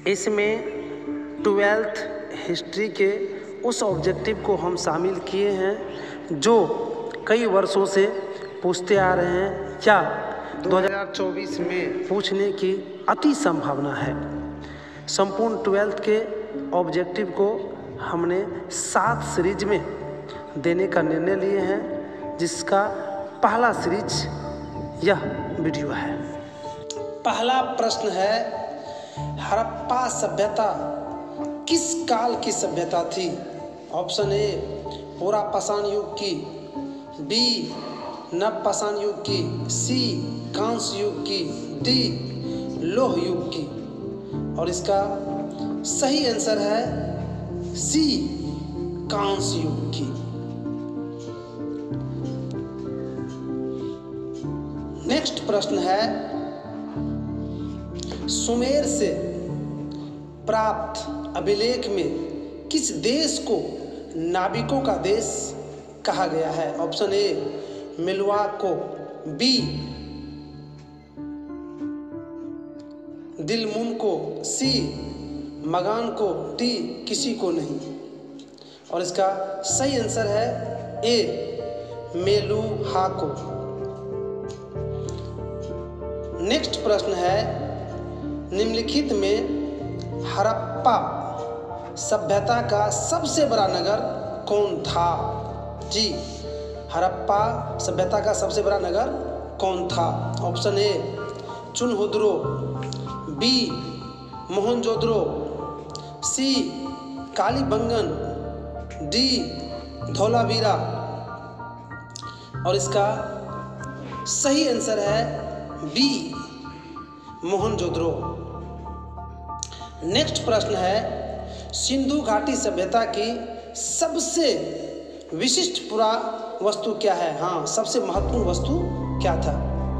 इसमें 12th history के उस ऑब्जेक्टिव को हम शामिल किए हैं जो कई वर्षों से पूछते आ रहे हैं या 2024 में पूछने की अति संभावना है। संपूर्ण 12th के ऑब्जेक्टिव को हमने 7 सीरीज में देने का निर्णय लिए हैं, जिसका पहला सीरीज यह वीडियो है। पहला प्रश्न है, हड़प्पा सभ्यता किस काल की सभ्यता थी? ऑप्शन ए पुरा पाषाण युग की, बी नव पाषाण युग की, सी कांस्य युग की, डी लौह युग की। और इसका सही आंसर है सी कांस्य युग की। नेक्स्ट प्रश्न है, सुमेर से प्राप्त अभिलेख में किस देश को नाविकों का देश कहा गया है? ऑप्शन ए मिलवाक को, बी दिलमुन को, सी मगान को, डी किसी को नहीं। और इसका सही आंसर है ए मेलुहाको। नेक्स्ट प्रश्न है, निम्नलिखित में हड़प्पा सभ्यता का सबसे बड़ा नगर कौन था? जी, हड़प्पा सभ्यता का सबसे बड़ा नगर कौन था? Option A Chanhudaro, B Mohenjodaro, C Kalibangan, D Dholavira. और इसका सही आंसर है बी मोहनजोदड़ो। नेक्स्ट प्रश्न है, सिंधु घाटी सभ्यता की सबसे विशिष्ट पुरावस्तु क्या है? हाँ, सबसे महत्वपूर्ण वस्तु क्या था?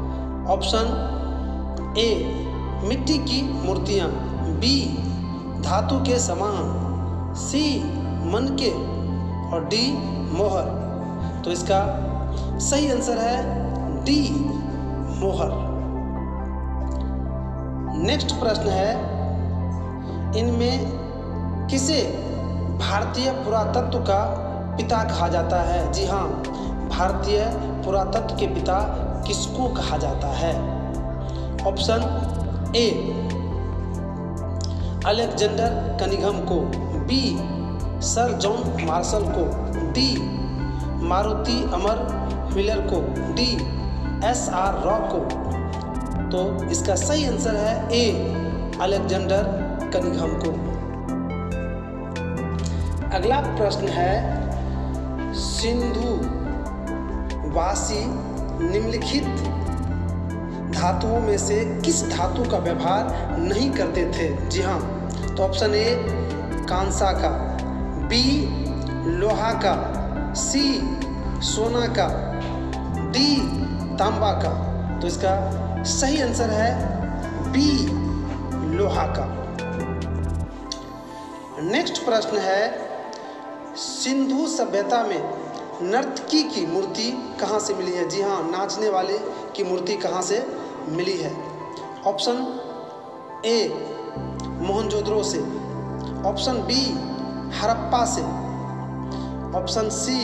ऑप्शन ए मिट्टी की मूर्तियां, बी धातु के सामान, सी मनके और डी मोहर। तो इसका सही आंसर है डी मोहर। नेक्स्ट प्रश्न है, इनमें किसे भारतीय पुरातत्व का पिता कहा जाता है? जी हाँ, भारतीय पुरातत्व के पिता किसको कहा जाता है? ऑप्शन ए अलेक्जेंडर कनिंघम को, बी सर जॉन मार्शल को, डी मारुति अमर व्हीलर को, डी एस.आर. रॉ को। तो इसका सही आंसर है ए अलेक्जेंडर कनिंघम को। अगला प्रश्न है, सिंधु वासी निम्नलिखित धातुओं में से किस धातु का व्यवहार नहीं करते थे? जी हाँ, तो ऑप्शन ए कांसा का, बी लोहा का, सी सोना का, डी तांबा का। तो इसका सही आंसर है बी लोहा का। नेक्स्ट प्रश्न है, सिंधु सभ्यता में नर्तकी की मूर्ति कहाँ से मिली है? जी हाँ, नाचने वाले की मूर्ति कहाँ से मिली है? ऑप्शन ए मोहनजोदड़ो से, ऑप्शन बी हड़प्पा से, ऑप्शन सी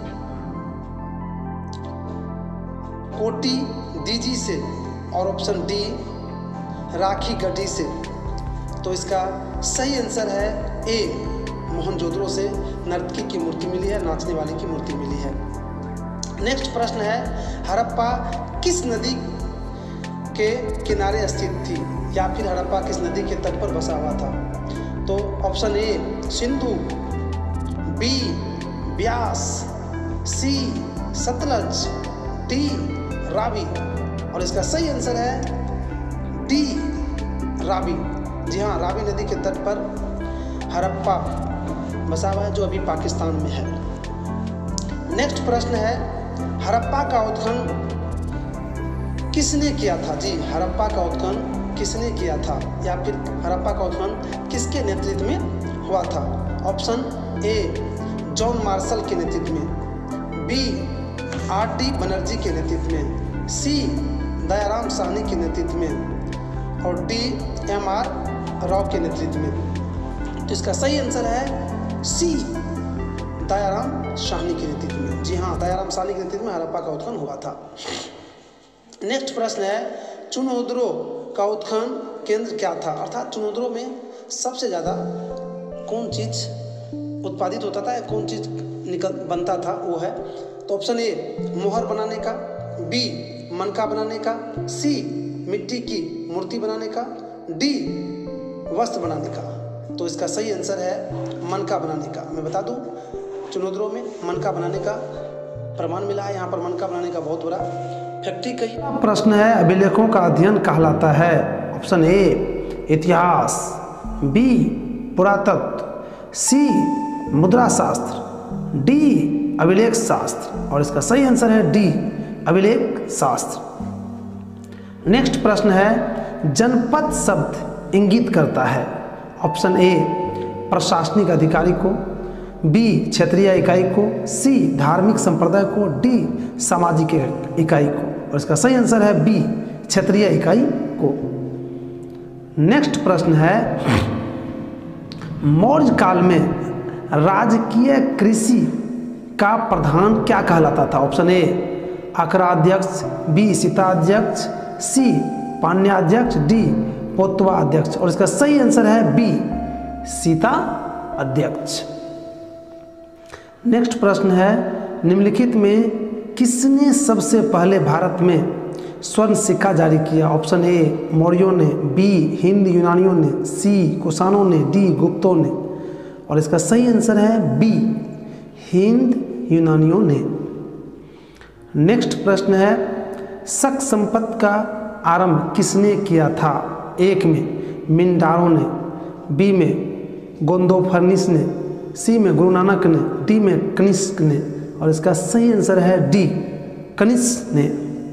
कोटी डीजी से और ऑप्शन डी राखी गढ़ी से। तो इसका सही आंसर है ए मोहनजोदड़ो से नर्तकी की मूर्ति मिली है, नाचने वाले की मूर्ति मिली है। नेक्स्ट प्रश्न है, हड़प्पा किस नदी के किनारे स्थित थी या फिर हड़प्पा किस नदी के तट पर बसा हुआ था? तो option A Sindhu, B Beas, C Sutlej, D Ravi. और इसका सही आंसर है डी रावी। जी हाँ, रावी नदी के तट पर हड़प्पा बसा हुआ है, जो अभी पाकिस्तान में है। नेक्स्ट प्रश्न है, हड़प्पा का उत्खनन किसने किया था? जी, हड़प्पा का उत्खनन किसने किया था या फिर हड़प्पा का उत्खनन किसके नेतृत्व में हुआ था? ऑप्शन ए जॉन मार्शल के नेतृत्व में, बी आर.डी. बनर्जी के नेतृत्व में, सी दयाराम साहनी के नेतृत्व में और डी एम.आर. राव के नेतृत्व में। तो इसका सही आंसर है सी, दयाराम साहनी के नेतृत्व में। जी हाँ, दयाराम साहनी के नेतृत्व में हड़प्पा का उत्खनन हुआ था। नेक्स्ट प्रश्न है चुनोद्रो का उत्खनन केंद्र क्या था, अर्थात चुनोद्रो में सबसे ज़्यादा कौन चीज़ उत्पादित होता था या कौन चीज़ बनता था, वो है। तो ऑप्शन ए मोहर बनाने का, बी मनका बनाने का, सी मिट्टी की मूर्ति बनाने का, डी वस्त्र बनाने का। तो इसका सही आंसर है मनका बनाने का। मैं बता दूं, चुनोद्रो में मनका बनाने का प्रमाण मिला है। यहाँ पर मनका बनाने का बहुत बड़ा फैक्ट्री कही। प्रश्न है अभिलेखों का अध्ययन कहलाता है। ऑप्शन ए इतिहास, बी पुरातत्व, सी मुद्रा शास्त्र, डी अभिलेख शास्त्र। और इसका सही आंसर है डी अभिलेख शास्त्र। नेक्स्ट प्रश्न है जनपद शब्द इंगित करता है। ऑप्शन ए प्रशासनिक अधिकारी को, बी क्षेत्रीय इकाई को, सी धार्मिक संप्रदाय को, डी सामाजिक इकाई को। और इसका सही आंसर है बी क्षेत्रीय इकाई को। नेक्स्ट प्रश्न है मौर्य काल में राजकीय कृषि का प्रधान क्या कहलाता था। ऑप्शन ए अकराध्यक्ष, बी सीताध्यक्ष, सी पाण्याध्यक्ष, डी पोतवा अध्यक्ष। और इसका सही आंसर है बी सीता अध्यक्ष। नेक्स्ट प्रश्न है निम्नलिखित में किसने सबसे पहले भारत में स्वर्ण सिक्का जारी किया। ऑप्शन ए मौर्यों ने, बी हिंद यूनानियों ने, सी कुषाणों ने, डी गुप्तों ने। और इसका सही आंसर है बी हिंद यूनानियों ने। नेक्स्ट प्रश्न है शक संपत्ति का आरंभ किसने किया था। एक में मिंडारों ने, बी में गोंदोफर्निस ने, सी में गुरु नानक ने, डी में कनिष्क ने। और इसका सही आंसर है डी कनिष्क ने।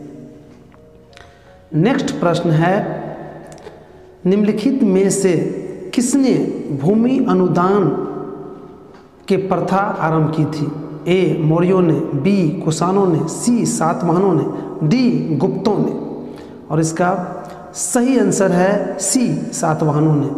नेक्स्ट प्रश्न है निम्नलिखित में से किसने भूमि अनुदान के प्रथा आरंभ की थी। ए मौर्यों ने, बी कुषाणों ने, सी सातवाहनों ने, डी गुप्तों ने। और इसका सही आंसर है सी सातवाहनों ने।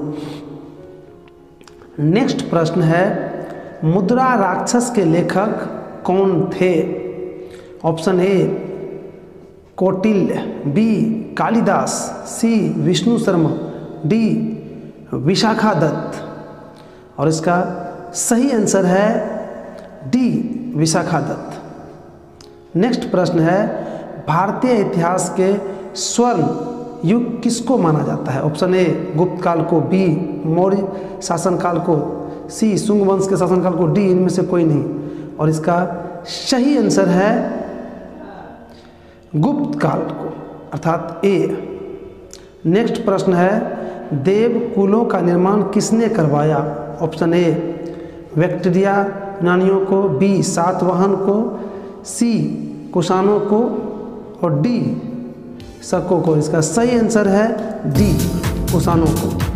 नेक्स्ट प्रश्न है मुद्रा राक्षस के लेखक कौन थे। Option A Kautilya, B Kalidas, C Vishnu Sharma, D Vishakha Datta. और इसका सही आंसर है डी विशाखा दत्त। नेक्स्ट प्रश्न है भारतीय इतिहास के स्वर्ण युग किसको माना जाता है। ऑप्शन ए गुप्त काल को, बी मौर्य शासनकाल को, सी शुंग वंश के शासनकाल को, डी इनमें से कोई नहीं। और इसका सही आंसर है गुप्त काल को, अर्थात ए। नेक्स्ट प्रश्न है देवकुलों का निर्माण किसने करवाया। ऑप्शन ए बैक्टीरिया यूनानियों को, बी सातवाहन को, सी कुषाणों को और डी शकों को। इसका सही आंसर है डी कुषाणों को।